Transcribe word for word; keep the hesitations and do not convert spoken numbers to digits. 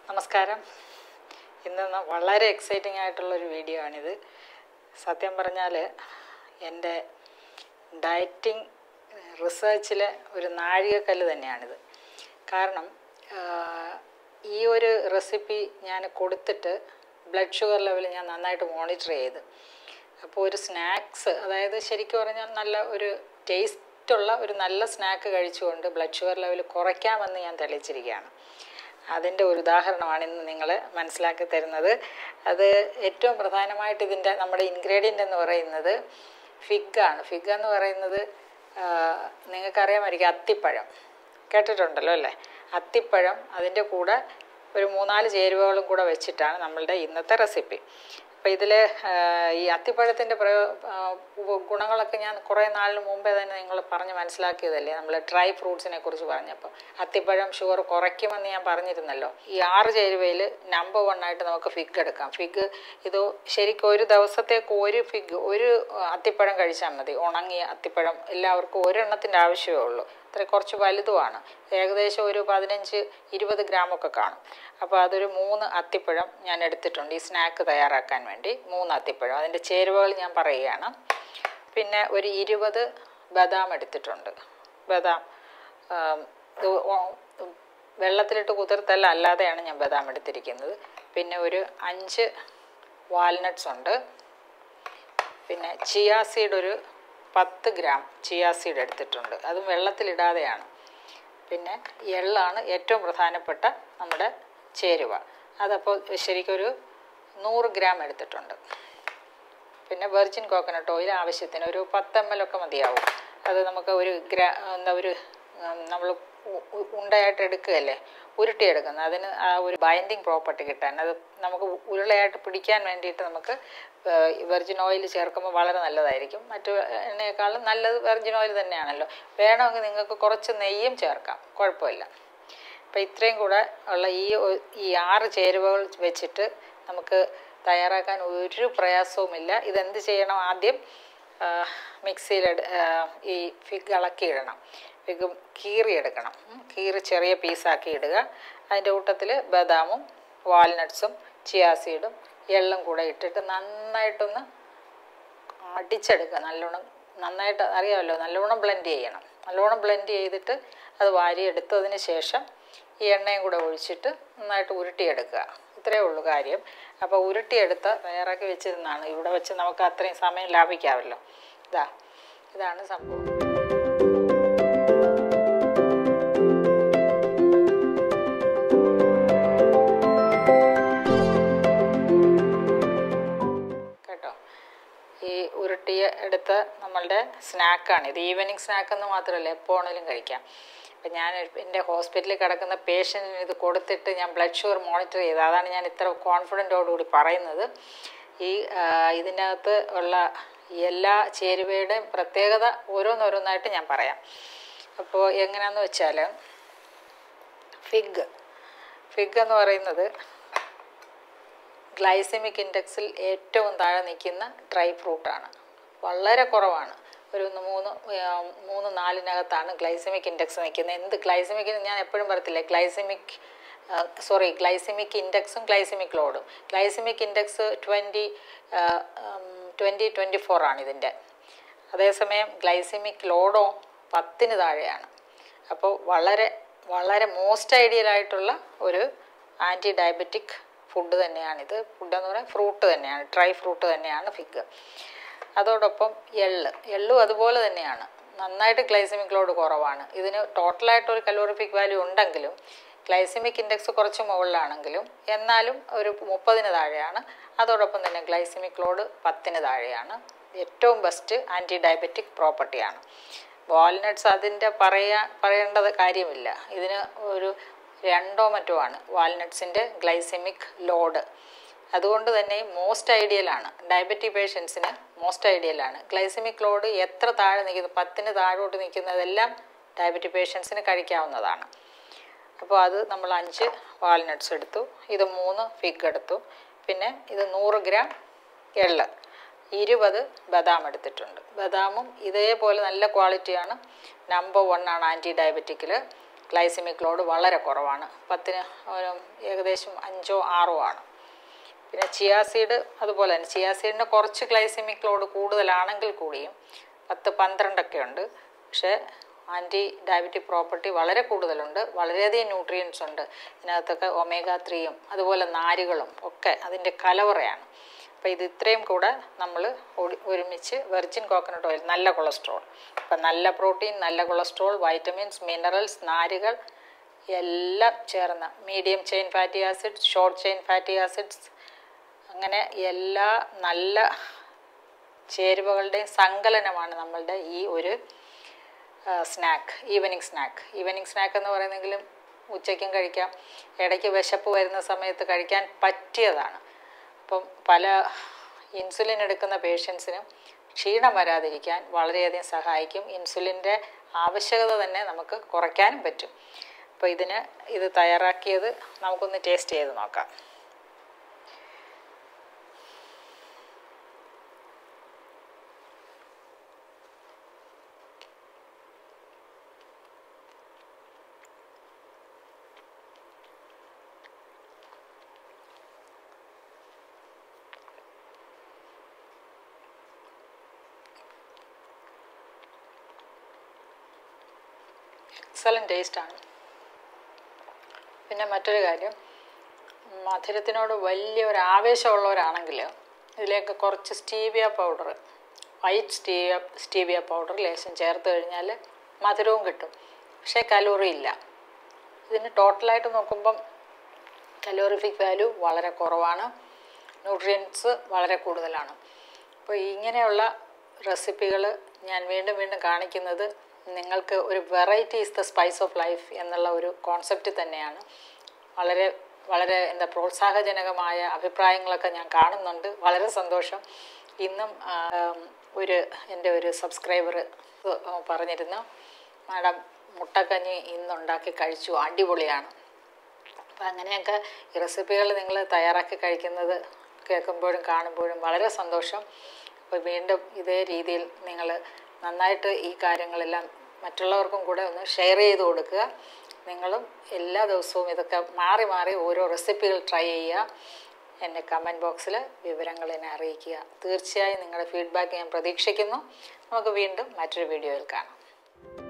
നമസ്കാരം. ഇന്ന് വളരെ എക്സൈറ്റിംഗ് ആയിട്ടുള്ളൊരു വീഡിയോ ആണിത്. സത്യം പറഞ്ഞാൽ എൻ്റെ ഡയറ്റിംഗ് റിസർച്ചിലെ ഒരു നാഴികക്കല്ല് തന്നെയാണിത്. കാരണം ഈ ഒരു റെസിപ്പി ഞാൻ കൊടുത്തിട്ട് ബ്ലഡ് ഷുഗർ ലെവൽ ഞാൻ നന്നായിട്ട് മോണിറ്റർ ചെയ്ത്, അപ്പോൾ ഒരു സ്നാക്സ്, അതായത് ശരിക്കും പറഞ്ഞാൽ നല്ല ഒരു ടേസ്റ്റുള്ള ഒരു നല്ല സ്നാക്ക് കഴിച്ചുകൊണ്ട് ബ്ലഡ് ഷുഗർ ലെവൽ കുറയ്ക്കാമെന്ന് ഞാൻ തെളിയിച്ചിരിക്കുകയാണ്. അതിൻ്റെ ഒരു ഉദാഹരണമാണ് ഇന്ന് നിങ്ങൾ മനസ്സിലാക്കി തരുന്നത്. അത് ഏറ്റവും പ്രധാനമായിട്ട് ഇതിൻ്റെ നമ്മുടെ ഇൻഗ്രീഡിയൻ്റ് എന്ന് പറയുന്നത് ഫിഗാണ്. ഫിഗ് എന്ന് പറയുന്നത് നിങ്ങൾക്കറിയാമായിരിക്കും, അത്തിപ്പഴം കേട്ടിട്ടുണ്ടല്ലോ അല്ലേ? അത്തിപ്പഴം, അതിൻ്റെ കൂടെ ഒരു മൂന്നാല് ചേരുവകളും കൂടെ വെച്ചിട്ടാണ് നമ്മളുടെ ഇന്നത്തെ റെസിപ്പി. അപ്പോൾ ഇതിൽ ഈ അത്തിപ്പഴത്തിൻ്റെ പ്രയോ ഗുണങ്ങളൊക്കെ ഞാൻ കുറേ നാളിന് മുമ്പേ തന്നെ നിങ്ങൾ പറഞ്ഞ് മനസ്സിലാക്കിയതല്ലേ, നമ്മൾ ഡ്രൈ ഫ്രൂട്ട്സിനെ കുറിച്ച് പറഞ്ഞപ്പോൾ. അത്തിപ്പഴം ഷുഗർ കുറയ്ക്കുമെന്ന് ഞാൻ പറഞ്ഞിരുന്നല്ലോ. ഈ ആറ് ചേരുവയിൽ നമ്പർ വൺ ആയിട്ട് നമുക്ക് ഫിഗ് എടുക്കാം. ഫിഗ് ഇത് ശരിക്കും ഒരു ദിവസത്തേക്ക് ഒരു ഫിഗ്, ഒരു അത്തിപ്പഴം കഴിച്ചാൽ മതി. ഉണങ്ങിയ അത്തിപ്പഴം എല്ലാവർക്കും ഒരെണ്ണത്തിൻ്റെ ആവശ്യമേ ഉള്ളൂ. അത്ര കുറച്ച് വലുതുമാണ്, ഏകദേശം ഒരു പതിനഞ്ച് ഇരുപത് ഗ്രാമൊക്കെ കാണും. അപ്പോൾ അതൊരു മൂന്ന് അത്തിപ്പഴം ഞാൻ എടുത്തിട്ടുണ്ട് ഈ സ്നാക്ക് തയ്യാറാക്കാൻ വേണ്ടി. മൂന്ന് അത്തിപ്പഴം, അതിൻ്റെ ചേരുവകൾ ഞാൻ പറയുകയാണ്. പിന്നെ ഒരു ഇരുപത് ബദാം എടുത്തിട്ടുണ്ട്. ബദാം വെള്ളത്തിലിട്ട് കുതിർത്തല്ല, അല്ലാതെയാണ് ഞാൻ ബദാം എടുത്തിരിക്കുന്നത്. പിന്നെ ഒരു അഞ്ച് വാൽനട്ട്സ് ഉണ്ട്. പിന്നെ ചിയാ സീഡ് ഒരു പത്ത് ഗ്രാം ചിയാ സീഡ് എടുത്തിട്ടുണ്ട്, അതും വെള്ളത്തിലിടാതെയാണ്. പിന്നെ എള്ളാണ് ഏറ്റവും പ്രധാനപ്പെട്ട നമ്മുടെ ചേരുവ, അതപ്പോൾ ശരിക്കൊരു നൂറ് ഗ്രാം എടുത്തിട്ടുണ്ട്. പിന്നെ വെർജിൻ കോക്കനട്ട് ഓയിൽ ആവശ്യത്തിന് ഒരു പത്ത് എം എൽ ഒക്കെ മതിയാവും. അത് നമുക്ക് ഒരു ഗ്രാ എന്താ ഒരു നമ്മൾ ഉണ്ടയായിട്ട് എടുക്കുകയല്ലേ, ഉരുട്ടിയെടുക്കുന്നത്, അതിന് ആ ഒരു ബൈൻഡിങ് പ്രോപ്പർട്ടി കിട്ടാൻ, അത് നമുക്ക് ഉരുളയായിട്ട് പിടിക്കാൻ വേണ്ടിയിട്ട് നമുക്ക് വെർജിൻ ഓയിൽ ചേർക്കുമ്പോൾ വളരെ നല്ലതായിരിക്കും. മറ്റു എണ്ണയെക്കാളും നല്ലത് വെർജിൻ ഓയിൽ തന്നെയാണല്ലോ. വേണമെങ്കിൽ നിങ്ങൾക്ക് കുറച്ച് നെയ്യും ചേർക്കാം, കുഴപ്പമില്ല. അപ്പോൾ ഇത്രയും കൂടെ ഉള്ള ഈ ഈ ആറ് ചേരുവകൾ വെച്ചിട്ട് നമുക്ക് തയ്യാറാക്കാൻ ഒരു പ്രയാസവുമില്ല. ഇതെന്ത് ചെയ്യണം, ആദ്യം മിക്സിയിൽ ഈ ഫിഗ് ഇളക്കിയിടണം. ഫിഗ് കീറിയെടുക്കണം. കീറി ചെറിയ പീസാക്കി ഇടുക. അതിൻ്റെ കൂട്ടത്തിൽ ബദാമും വാൽനട്ട്സും ചിയാ സീഡും എള്ളും കൂടെ ഇട്ടിട്ട് നന്നായിട്ടൊന്ന് അടിച്ചെടുക്കുക. നല്ലോണം നന്നായിട്ട് അറിയാമല്ലോ, നല്ലോണം ബ്ലെൻഡ് ചെയ്യണം. നല്ലോണം ബ്ലെൻഡ് ചെയ്തിട്ട് അത് വാരിയെടുത്തതിന് ശേഷം ഈ എണ്ണയും കൂടെ ഒഴിച്ചിട്ട് നന്നായിട്ട് ഉരുട്ടിയെടുക്കുക. ഇത്രയേ ഉള്ളൂ കാര്യം. അപ്പോൾ ഉരുട്ടിയെടുത്ത തയ്യാറാക്കി വെച്ചിരുന്നാണ്, ഇവിടെ വെച്ച് നമുക്ക് അത്രയും സമയം ലാഭിക്കാമല്ലോ. ഇതാ ഇതാണ് സംഭവം. കേട്ടോ, ഈ ഉരുട്ടിയ എടുത്ത നമ്മളുടെ സ്നാക്കാണ് ഇത്. ഈവനിങ് സ്നാക്കെന്ന് മാത്രമല്ല, എപ്പോൾ വേണമെങ്കിലും കഴിക്കാം. അപ്പം ഞാൻ എൻ്റെ ഹോസ്പിറ്റലിൽ കിടക്കുന്ന പേഷ്യൻറ്റിന് ഇത് കൊടുത്തിട്ട് ഞാൻ ബ്ലഡ് ഷുഗർ മോണിറ്റർ ചെയ്ത്, അതാണ് ഞാൻ ഇത്ര കോൺഫിഡൻറ്റോടുകൂടി പറയുന്നത്. ഈ ഇതിൻ്റെ അകത്ത് ഉള്ള എല്ലാ ചേരുവയുടെയും പ്രത്യേകത ഓരോന്നോരോന്നായിട്ട് ഞാൻ പറയാം. അപ്പോൾ എങ്ങനെയാണെന്ന് വെച്ചാൽ, ഫിഗ് ഫിഗ് എന്ന് പറയുന്നത് ഗ്ലൈസമിക് ഇൻഡെക്സിൽ ഏറ്റവും താഴെ നിൽക്കുന്ന ഡ്രൈ ഫ്രൂട്ടാണ്. വളരെ കുറവാണ്, ഒരു മൂന്ന് മൂന്ന് നാലിനകത്താണ് ഗ്ലൈസമിക് ഇൻഡെക്സ് നിൽക്കുന്നത്. എന്ത് ഗ്ലൈസമിക് ഞാൻ എപ്പോഴും പറയത്തില്ലേ, ഗ്ലൈസമിക് സോറി ഗ്ലൈസമിക് ഇൻഡെക്സും ഗ്ലൈസമിക് ലോഡും. Glycemic index twenty twenty twenty four ആണ് ഇതിൻ്റെ. അതേസമയം ഗ്ലൈസമിക് ലോഡോ പത്തിന് താഴെയാണ്. അപ്പോൾ വളരെ വളരെ മോസ്റ്റ് ഐഡിയലായിട്ടുള്ള ഒരു ആൻറ്റി ഡയബറ്റിക് ഫുഡ് തന്നെയാണിത്. ഫുഡെന്ന് പറയാൻ ഫ്രൂട്ട് തന്നെയാണ്, ഡ്രൈ ഫ്രൂട്ട് തന്നെയാണ് ഫിഗ്. അതോടൊപ്പം എള്ള് എള്ളും അതുപോലെ തന്നെയാണ്, നന്നായിട്ട് ഗ്ലൈസമിക് ലോഡ് കുറവാണ്. ഇതിന് ടോട്ടലായിട്ടൊരു കലോറിഫിക് വാല്യൂ ഉണ്ടെങ്കിലും ഗ്ലൈസമിക് ഇൻഡെക്സ് കുറച്ച് മുകളിലാണെങ്കിലും എന്നാലും ഒരു മുപ്പതിന് താഴെയാണ്. അതോടൊപ്പം തന്നെ ഗ്ലൈസമിക് ലോഡ് പത്തിന് താഴെയാണ്. ഏറ്റവും ബെസ്റ്റ് ആൻറ്റി ഡയബറ്റിക് പ്രോപ്പർട്ടിയാണ്. വാൽനട്ട്സ് അതിൻ്റെ പറയാ പറയേണ്ടത് കാര്യമില്ല. ഇതിന് ഒരു രണ്ടോ മറ്റോ ആണ് വാൽനട്ട്സിൻ്റെ ഗ്ലൈസമിക് ലോഡ്. അതുകൊണ്ട് തന്നെ മോസ്റ്റ് ഐഡിയലാണ്, ഡയബറ്റിക് പേഷ്യൻസിന് മോസ്റ്റ് ഐഡിയലാണ്. ഗ്ലൈസമിക് ലോഡ് എത്ര താഴെ നിൽക്കുന്നു, പത്തിന് താഴോട്ട് നിൽക്കുന്നതെല്ലാം ഡയബറ്റിക് പേഷ്യൻസിന് കഴിക്കാവുന്നതാണ്. അപ്പോൾ അത് നമ്മൾ അഞ്ച് വാൽനട്ട്സ് എടുത്തു, ഇത് മൂന്ന് ഫിഗ് എടുത്തു, പിന്നെ ഇത് നൂറ് ഗ്രാം എള്ള്, ഇരുപത് ബദാം എടുത്തിട്ടുണ്ട്. ബദാമും ഇതേപോലെ നല്ല ക്വാളിറ്റിയാണ്, നമ്പർ വൺ ആണ് ആൻറ്റി ഡയബറ്റിക്കിൽ. ഗ്ലൈസമിക് ലോഡ് വളരെ കുറവാണ്, പത്തിന് ഏകദേശം അഞ്ചോ ആറോ ആണ്. പിന്നെ ചിയാ സീഡ് അതുപോലെ തന്നെ, ചിയാ സീഡിന് കുറച്ച് ഗ്ലൈസമിക് ലോഡ് കൂടുതലാണെങ്കിൽ കൂടിയും പത്ത് പന്ത്രണ്ടൊക്കെ ഉണ്ട്. പക്ഷേ ആൻറ്റി ഡയബറ്റിക് പ്രോപ്പർട്ടി വളരെ കൂടുതലുണ്ട്, വളരെയധികം ന്യൂട്രിയൻസ് ഉണ്ട് ഇതിനകത്തൊക്കെ. ഒമേഗ ത്രീയും അതുപോലെ നാരുകളും ഒക്കെ അതിൻ്റെ കലവറയാണ്. അപ്പോൾ ഇത് ഇത്രയും കൂടെ നമ്മൾ ഒരുമിച്ച് വെർജിൻ കോക്കനട്ട് ഓയിൽ, നല്ല കൊളസ്ട്രോൾ, അപ്പം നല്ല പ്രോട്ടീൻ, നല്ല കൊളസ്ട്രോൾ, വൈറ്റമിൻസ്, മിനറൽസ്, നാരുകൾ എല്ലാം ചേർന്ന medium chain fatty acids, short chain fatty acids, അങ്ങനെ എല്ലാ നല്ല ചേരുവകളുടെയും സങ്കലനമാണ് നമ്മളുടെ ഈ ഒരു snack, evening snack. Evening snack എന്ന് പറയുന്നെങ്കിലും ഉച്ചയ്ക്കും കഴിക്കാം, ഇടയ്ക്ക് വിശപ്പ് വരുന്ന സമയത്ത് കഴിക്കാൻ പറ്റിയതാണ്. അപ്പം പല ഇൻസുലിൻ എടുക്കുന്ന പേഷ്യൻസിനും ക്ഷീണം വരാതിരിക്കാൻ വളരെയധികം സഹായിക്കും. ഇൻസുലിൻ്റെ ആവശ്യകത തന്നെ നമുക്ക് കുറയ്ക്കാനും പറ്റും. അപ്പോൾ ഇതിന് ഇത് തയ്യാറാക്കിയത് നമുക്കൊന്ന് ടേസ്റ്റ് ചെയ്ത് നോക്കാം. എക്സലൻറ്റ് ടേസ്റ്റാണ്. പിന്നെ മറ്റൊരു കാര്യം, മധുരത്തിനോട് വലിയ ഒരു ആവേശമുള്ളവരാണെങ്കിൽ ഇതിലേക്ക് കുറച്ച് stevia powder, white stevia stevia powder ലേശം ചേർത്ത് കഴിഞ്ഞാൽ മധുരവും കിട്ടും, പക്ഷേ കലോറി ഇല്ല. ഇതിന് ടോട്ടലായിട്ട് നോക്കുമ്പം കലോറിഫിക് വാല്യൂ വളരെ കുറവാണ്, ന്യൂട്രിയൻസ് വളരെ കൂടുതലാണ്. അപ്പോൾ ഇങ്ങനെയുള്ള റെസിപ്പികൾ ഞാൻ വീണ്ടും വീണ്ടും കാണിക്കുന്നത് നിങ്ങൾക്ക് ഒരു variety is the spice of life എന്നുള്ള ഒരു കോൺസെപ്റ്റ് തന്നെയാണ്. വളരെ വളരെ എന്താ പ്രോത്സാഹജനകമായ അഭിപ്രായങ്ങളൊക്കെ ഞാൻ കാണുന്നുണ്ട്, വളരെ സന്തോഷം. ഇന്നും ഒരു എൻ്റെ ഒരു സബ്സ്ക്രൈബർ പറഞ്ഞിരുന്നു, മാഡം മുട്ടക്കഞ്ഞി ഇന്നുണ്ടാക്കി കഴിച്ചു, അടിപൊളിയാണ്. അപ്പം അങ്ങനെയൊക്കെ ഈ റെസിപ്പികൾ നിങ്ങൾ തയ്യാറാക്കി കഴിക്കുന്നത് കേൾക്കുമ്പോഴും കാണുമ്പോഴും വളരെ സന്തോഷം. അപ്പോൾ വീണ്ടും ഇതേ രീതിയിൽ നിങ്ങൾ നന്നായിട്ട് ഈ കാര്യങ്ങളെല്ലാം മറ്റുള്ളവർക്കും കൂടെ ഒന്ന് ഷെയർ ചെയ്ത് കൊടുക്കുക. നിങ്ങളും എല്ലാ ദിവസവും ഇതൊക്കെ മാറി മാറി ഓരോ റെസിപ്പികൾ ട്രൈ ചെയ്യുക. എന്നെ കമൻറ്റ് ബോക്സിൽ വിവരങ്ങൾ എന്നെ അറിയിക്കുക. തീർച്ചയായും നിങ്ങളുടെ ഫീഡ്ബാക്ക് ഞാൻ പ്രതീക്ഷിക്കുന്നു. നമുക്ക് വീണ്ടും മറ്റൊരു വീഡിയോയിൽ കാണാം.